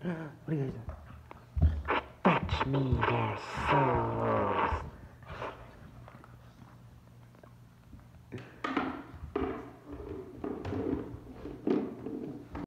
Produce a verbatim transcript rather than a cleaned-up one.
What are you guys doing? Fetch me that soul.